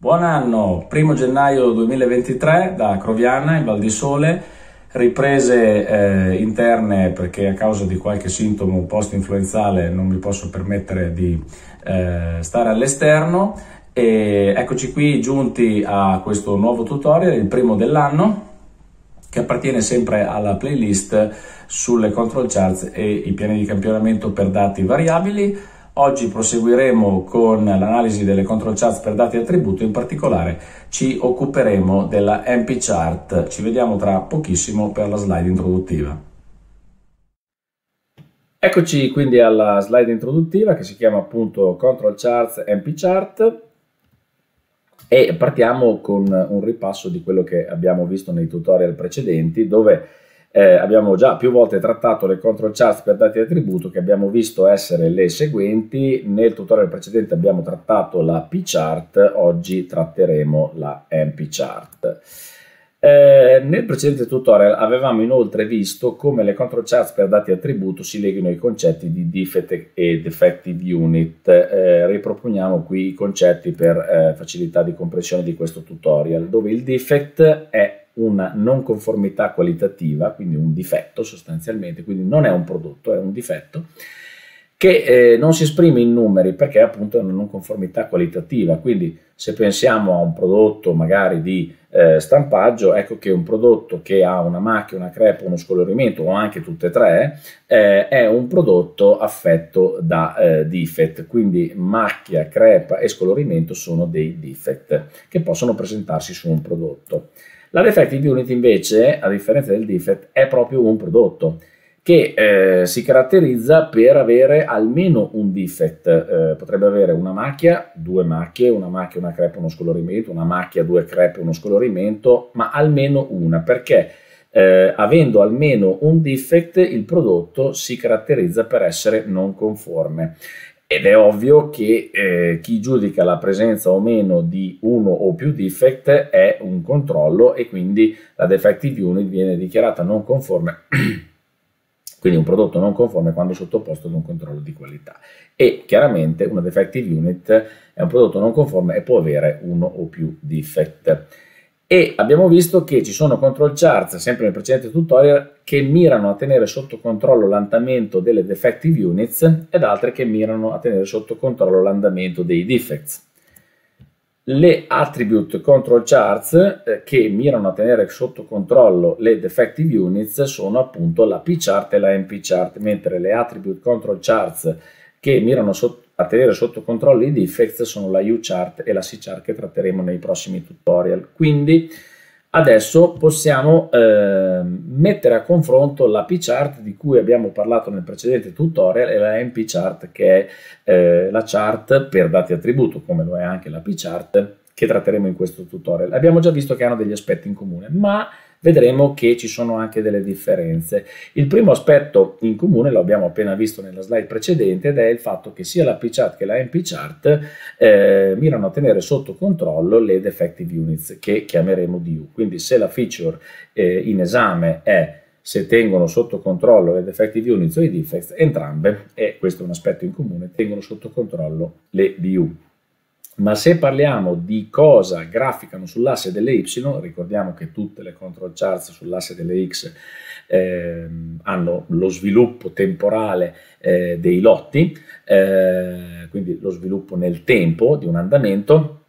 Buon anno, 1° gennaio 2023 da Croviana in Val di Sole, riprese interne perché a causa di qualche sintomo post-influenzale non mi posso permettere di stare all'esterno e eccoci qui giunti a questo nuovo tutorial, il primo dell'anno, che appartiene sempre alla playlist sulle control charts e i piani di campionamento per dati variabili. Oggi proseguiremo con l'analisi delle control charts per dati e attributo, in particolare ci occuperemo della NP chart. Ci vediamo tra pochissimo per la slide introduttiva. Eccoci quindi alla slide introduttiva che si chiama appunto Control Charts NP Chart e partiamo con un ripasso di quello che abbiamo visto nei tutorial precedenti, dove abbiamo già più volte trattato le control charts per dati e attributo, che abbiamo visto essere le seguenti. Nel tutorial precedente abbiamo trattato la P chart, oggi tratteremo la NP chart. Nel precedente tutorial avevamo inoltre visto come le control charts per dati e attributo si leghino ai concetti di defect e defective unit. Riproponiamo qui i concetti per facilità di comprensione di questo tutorial, dove il defect è una non conformità qualitativa, quindi un difetto sostanzialmente, quindi non è un prodotto, è un difetto che non si esprime in numeri perché appunto è una non conformità qualitativa. Quindi se pensiamo a un prodotto magari di stampaggio, ecco che un prodotto che ha una macchia, una crepa, uno scolorimento o anche tutte e tre è un prodotto affetto da defect, quindi macchia, crepa e scolorimento sono dei defect che possono presentarsi su un prodotto. La defective unit invece, a differenza del defect, è proprio un prodotto che si caratterizza per avere almeno un defect. Potrebbe avere una macchia, due macchie, una macchia, una crepa, uno scolorimento, una macchia, due crepe, uno scolorimento, ma almeno una, perché avendo almeno un defect il prodotto si caratterizza per essere non conforme. Ed è ovvio che chi giudica la presenza o meno di uno o più defect è un controllo e quindi la defective unit viene dichiarata non conforme, quindi un prodotto non conforme quando sottoposto ad un controllo di qualità. E chiaramente una defective unit è un prodotto non conforme e può avere uno o più defect. E abbiamo visto che ci sono control charts, sempre nel precedente tutorial, che mirano a tenere sotto controllo l'andamento delle defective units ed altre che mirano a tenere sotto controllo l'andamento dei defects. Le attribute control charts che mirano a tenere sotto controllo le defective units sono appunto la P chart e la NP chart, mentre le attribute control charts che mirano a tenere sotto controllo i defects sono la U chart e la C chart che tratteremo nei prossimi tutorial. Quindi adesso possiamo mettere a confronto la P chart di cui abbiamo parlato nel precedente tutorial e la NP chart, che è la chart per dati attributo, come lo è anche la P chart che tratteremo in questo tutorial. Abbiamo già visto che hanno degli aspetti in comune, ma vedremo che ci sono anche delle differenze. Il primo aspetto in comune lo abbiamo appena visto nella slide precedente ed è il fatto che sia la P chart che la NP chart mirano a tenere sotto controllo le defective units, che chiameremo DU. Quindi se la feature in esame è se tengono sotto controllo le defective units o i defects, entrambe, e questo è un aspetto in comune, tengono sotto controllo le DU. Ma se parliamo di cosa graficano sull'asse delle Y, ricordiamo che tutte le control charts sull'asse delle X hanno lo sviluppo temporale dei lotti, quindi lo sviluppo nel tempo di un andamento.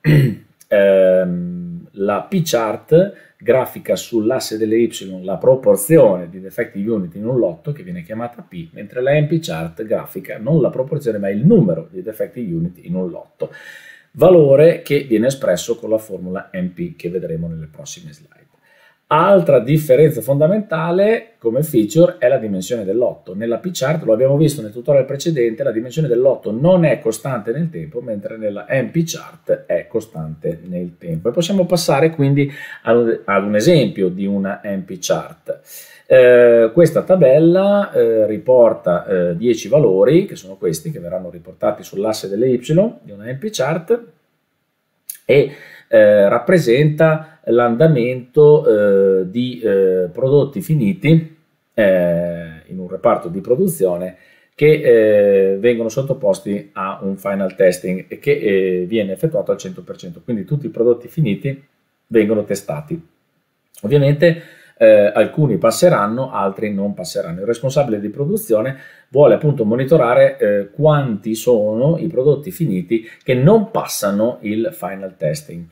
La P chart grafica sull'asse delle Y la proporzione di defective unit in un lotto, che viene chiamata P, mentre la NP chart grafica non la proporzione ma il numero di defective unit in un lotto, valore che viene espresso con la formula NP che vedremo nelle prossime slide. Altra differenza fondamentale come feature è la dimensione del lotto. Nella P chart, lo abbiamo visto nel tutorial precedente, la dimensione del lotto non è costante nel tempo, mentre nella NP chart è costante nel tempo. E possiamo passare quindi ad un esempio di una NP chart. Questa tabella riporta 10 valori, che sono questi, che verranno riportati sull'asse delle Y di una NP chart, e rappresenta l'andamento di prodotti finiti in un reparto di produzione che vengono sottoposti a un final testing e che viene effettuato al 100%, quindi tutti i prodotti finiti vengono testati. Ovviamente alcuni passeranno, altri non passeranno. Il responsabile di produzione vuole appunto monitorare quanti sono i prodotti finiti che non passano il final testing.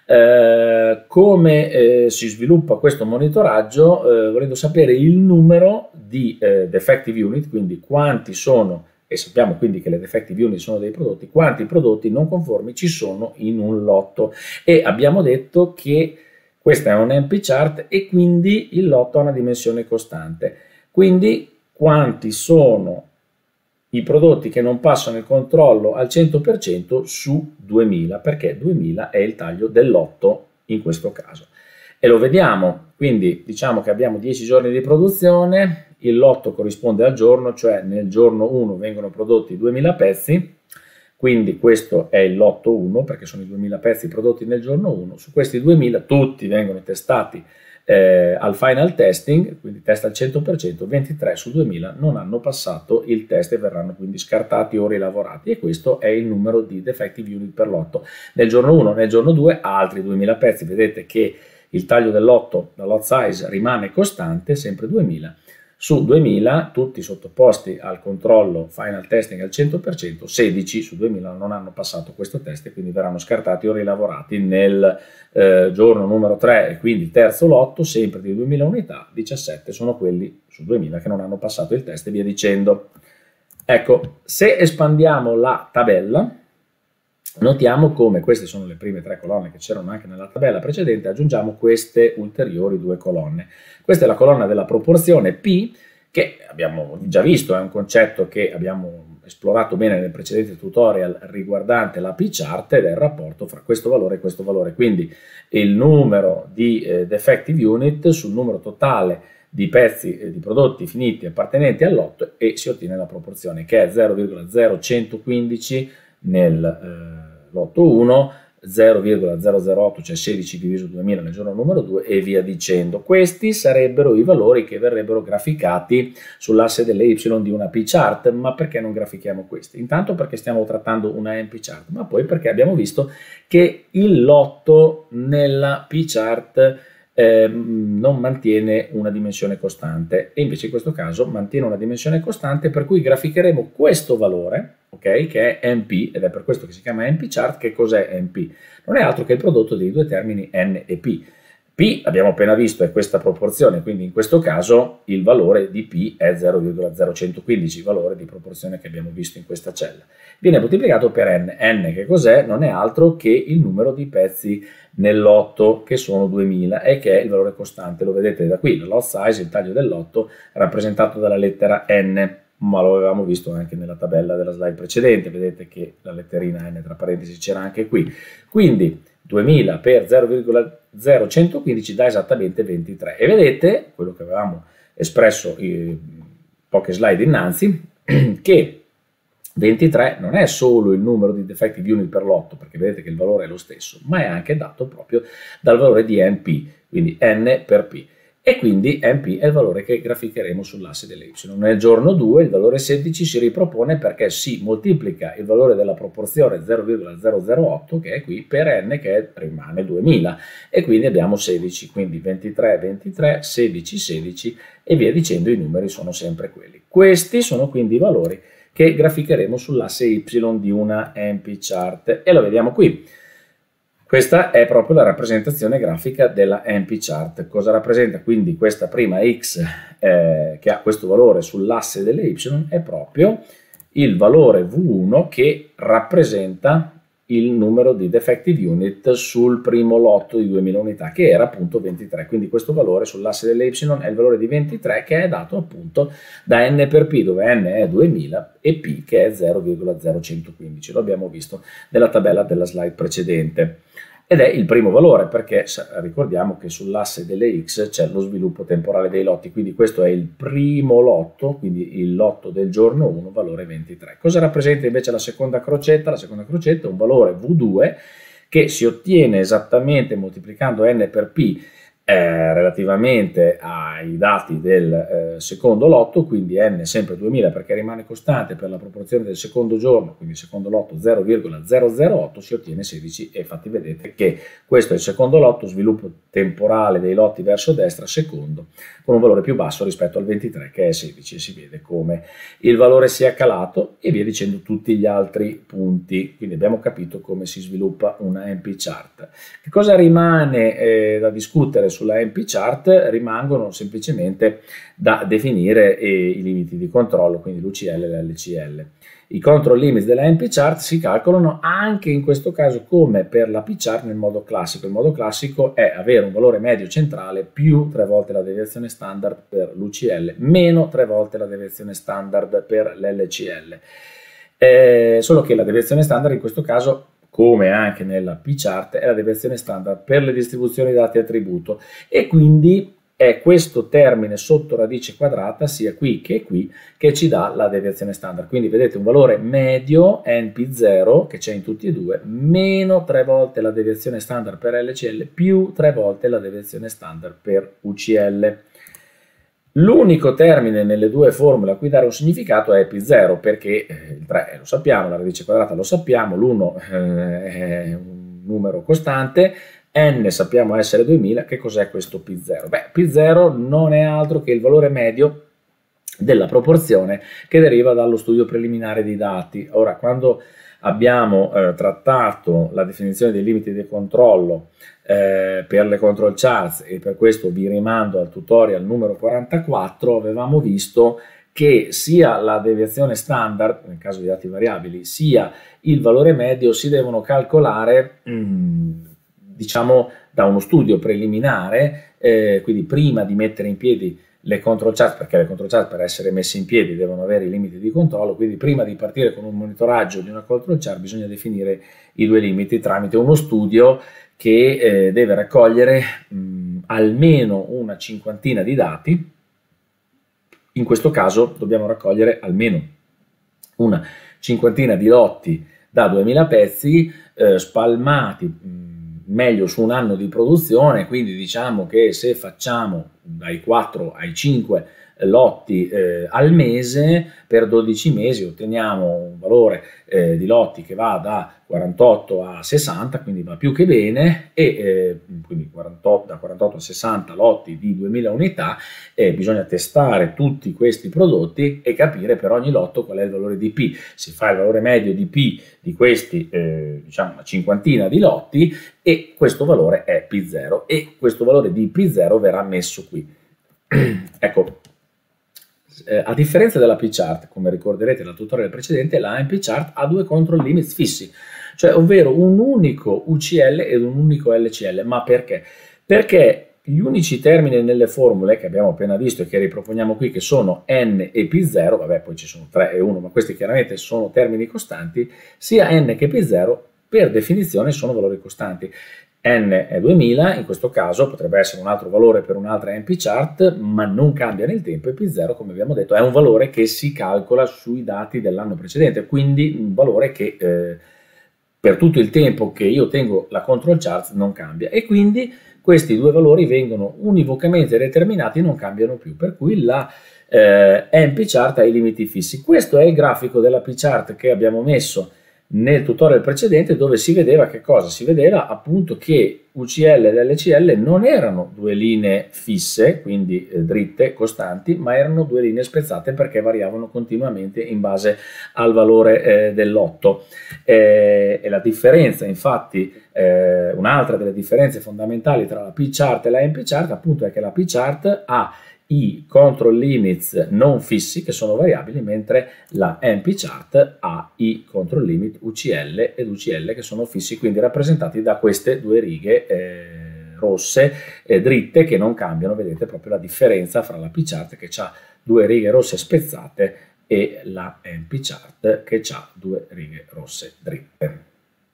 Come si sviluppa questo monitoraggio? Volendo sapere il numero di defective unit, quindi quanti sono, e sappiamo quindi che le defective unit sono dei prodotti, quanti prodotti non conformi ci sono in un lotto, e abbiamo detto che questa è un NP chart e quindi il lotto ha una dimensione costante. Quindi quanti sono i prodotti che non passano il controllo al 100% su 2000, perché 2000 è il taglio del lotto in questo caso. E lo vediamo, quindi diciamo che abbiamo 10 giorni di produzione, il lotto corrisponde al giorno, cioè nel giorno 1 vengono prodotti 2000 pezzi, quindi questo è il lotto 1 perché sono i 2000 pezzi prodotti nel giorno 1, su questi 2000 tutti vengono testati al final testing, quindi test al 100%, 23 su 2000 non hanno passato il test e verranno quindi scartati o rilavorati, e questo è il numero di defective unit per lotto. Nel giorno 1, nel giorno 2 altri 2000 pezzi, vedete che il taglio del lotto, la lot size rimane costante, sempre 2000. Su 2000, tutti sottoposti al controllo final testing al 100%, 16 su 2000 non hanno passato questo test e quindi verranno scartati o rilavorati nel giorno numero 3, e quindi il terzo lotto, sempre di 2000 unità, 17 sono quelli su 2000 che non hanno passato il test e via dicendo. Ecco, se espandiamo la tabella, notiamo come queste sono le prime 3 colonne che c'erano anche nella tabella precedente, aggiungiamo queste ulteriori 2 colonne. Questa è la colonna della proporzione P, che abbiamo già visto, è un concetto che abbiamo esplorato bene nel precedente tutorial riguardante la P-chart, ed è il rapporto fra questo valore e questo valore, quindi il numero di defective unit sul numero totale di pezzi di prodotti finiti appartenenti al lotto, e si ottiene la proporzione che è 0,0115 nel lotto 1, 0,008, cioè 16 diviso 2000 nel giorno numero 2 e via dicendo. Questi sarebbero i valori che verrebbero graficati sull'asse delle Y di una P-chart. Ma perché non grafichiamo questi? Intanto perché stiamo trattando una NP-chart, ma poi perché abbiamo visto che il lotto nella P-chart non mantiene una dimensione costante, e invece in questo caso mantiene una dimensione costante, per cui graficheremo questo valore, ok, che è NP, ed è per questo che si chiama NP chart. Che cos'è NP? Non è altro che il prodotto dei due termini N e P. P, abbiamo appena visto, è questa proporzione, quindi in questo caso il valore di P è 0,0115, il valore di proporzione che abbiamo visto in questa cella. Viene moltiplicato per N. N che cos'è? Non è altro che il numero di pezzi nel lotto, che sono 2000, e che è il valore costante. Lo vedete da qui, la lot size, il taglio del lotto, rappresentato dalla lettera N, ma lo avevamo visto anche nella tabella della slide precedente, vedete che la letterina N tra parentesi c'era anche qui. Quindi 2000 per 0,0115 dà esattamente 23, e vedete quello che avevamo espresso poche slide innanzi, che 23 non è solo il numero di defective unit per lotto, perché vedete che il valore è lo stesso, ma è anche dato proprio dal valore di NP, quindi N per P. E quindi NP è il valore che graficheremo sull'asse delle Y. Nel giorno 2 il valore 16 si ripropone perché si moltiplica il valore della proporzione 0,008, che è qui, per N, che rimane 2000, e quindi abbiamo 16, quindi 23, 23, 16, 16 e via dicendo, i numeri sono sempre quelli. Questi sono quindi i valori che graficheremo sull'asse Y di una NP chart, e lo vediamo qui. Questa è proprio la rappresentazione grafica della NP chart. Cosa rappresenta quindi questa prima X che ha questo valore sull'asse delle Y? È proprio il valore V1 che rappresenta il numero di defective unit sul primo lotto di 2000 unità, che era appunto 23. Quindi questo valore sull'asse delle Y è il valore di 23, che è dato appunto da N per P, dove N è 2000 e P che è 0,0115. Lo abbiamo visto nella tabella della slide precedente. Ed è il primo valore perché ricordiamo che sull'asse delle X c'è lo sviluppo temporale dei lotti, quindi questo è il primo lotto, quindi il lotto del giorno 1, valore 23. Cosa rappresenta invece la seconda crocetta? La seconda crocetta è un valore V2 che si ottiene esattamente moltiplicando N per P relativamente ai dati del secondo lotto, quindi n sempre 2000 perché rimane costante per la proporzione del secondo giorno, quindi secondo lotto 0,008, si ottiene 16 e infatti vedete che questo è il secondo lotto, sviluppo temporale dei lotti verso destra secondo, con un valore più basso rispetto al 23 che è 16 e si vede come il valore sia calato e via dicendo tutti gli altri punti, quindi abbiamo capito come si sviluppa una NP chart. Che cosa rimane da discutere sulla NP chart? Rimangono semplicemente da definire i limiti di controllo, quindi l'UCL e l'LCL. I control limits della NP chart si calcolano anche in questo caso come per la P chart nel modo classico. Il modo classico è avere un valore medio centrale più 3 volte la deviazione standard per l'UCL meno 3 volte la deviazione standard per l'LCL. Solo che la deviazione standard in questo caso, come anche nella P chart, è la deviazione standard per le distribuzioni dati attributo e quindi è questo termine sotto radice quadrata sia qui che ci dà la deviazione standard. Quindi vedete un valore medio NP0 che c'è in tutti e due meno 3 volte la deviazione standard per LCL più 3 volte la deviazione standard per UCL. L'unico termine nelle due formule a cui dare un significato è P0 perché il 3 lo sappiamo, la radice quadrata lo sappiamo, l'1 è un numero costante, n sappiamo essere 2000, che cos'è questo P0? Beh, P0 non è altro che il valore medio della proporzione che deriva dallo studio preliminare dei dati. Ora, quando abbiamo trattato la definizione dei limiti di controllo per le control charts e per questo vi rimando al tutorial numero 44, avevamo visto che sia la deviazione standard, nel caso di dati variabili, sia il valore medio si devono calcolare diciamo da uno studio preliminare, quindi prima di mettere in piedi le control chart, perché le control chart per essere messe in piedi devono avere i limiti di controllo, quindi prima di partire con un monitoraggio di una control chart bisogna definire i due limiti tramite uno studio che deve raccogliere almeno una cinquantina di dati. In questo caso dobbiamo raccogliere almeno una cinquantina di lotti da 2000 pezzi spalmati meglio su un anno di produzione, quindi diciamo che se facciamo dai 4 ai 5 lotti al mese, per 12 mesi otteniamo un valore di lotti che va da 48 a 60, quindi va più che bene, e quindi da 48 a 60 lotti di 2000 unità, bisogna testare tutti questi prodotti e capire per ogni lotto qual è il valore di P. Si fa il valore medio di P di questi, diciamo una cinquantina di lotti, e questo valore è P0 e questo valore di P0 verrà messo qui. Ecco, a differenza della P chart, come ricorderete dal tutorial precedente, la NP chart ha due control limits fissi, cioè ovvero un unico UCL ed un unico LCL. Ma perché? Perché gli unici termini nelle formule che abbiamo appena visto e che riproponiamo qui, che sono n e P0, vabbè poi ci sono 3 e 1, ma questi chiaramente sono termini costanti, sia n che P0 per definizione sono valori costanti. N è 2000, in questo caso potrebbe essere un altro valore per un'altra NP chart, ma non cambia nel tempo, e P0, come abbiamo detto, è un valore che si calcola sui dati dell'anno precedente, quindi un valore che per tutto il tempo che io tengo la control chart non cambia, e quindi questi due valori vengono univocamente determinati e non cambiano più, per cui la NP chart ha i limiti fissi. Questo è il grafico della P chart che abbiamo messo nel tutorial precedente, dove si vedeva che cosa? Si vedeva appunto che UCL ed LCL non erano due linee fisse, quindi dritte, costanti, ma erano due linee spezzate perché variavano continuamente in base al valore del lotto. E la differenza, infatti, un'altra delle differenze fondamentali tra la P chart e la NP chart appunto è che la P chart ha i control limits non fissi che sono variabili, mentre la NP chart ha i control limit UCL ed UCL che sono fissi, quindi rappresentati da queste due righe rosse dritte che non cambiano. Vedete proprio la differenza fra la P chart che ha due righe rosse spezzate e la NP chart che ha due righe rosse dritte.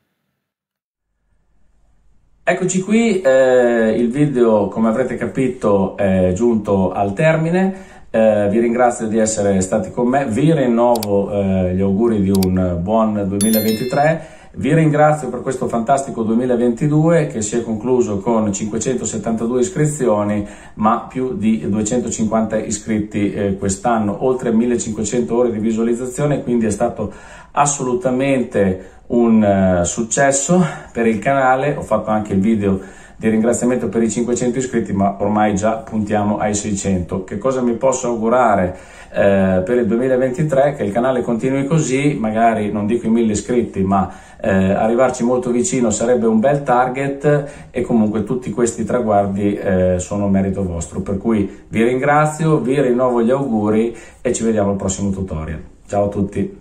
Eccoci qui, il video, come avrete capito, è giunto al termine. Vi ringrazio di essere stati con me, vi rinnovo gli auguri di un buon 2023 Vi ringrazio per questo fantastico 2022 che si è concluso con 572 iscrizioni, ma più di 250 iscritti quest'anno, oltre 1500 ore di visualizzazione, quindi è stato assolutamente un successo per il canale. Ho fatto anche il video di ringraziamento per i 500 iscritti, ma ormai già puntiamo ai 600. Che cosa mi posso augurare per il 2023? Che il canale continui così, magari non dico i 1000 iscritti, ma arrivarci molto vicino sarebbe un bel target, e comunque tutti questi traguardi sono merito vostro, per cui vi ringrazio, vi rinnovo gli auguri e ci vediamo al prossimo tutorial. Ciao a tutti!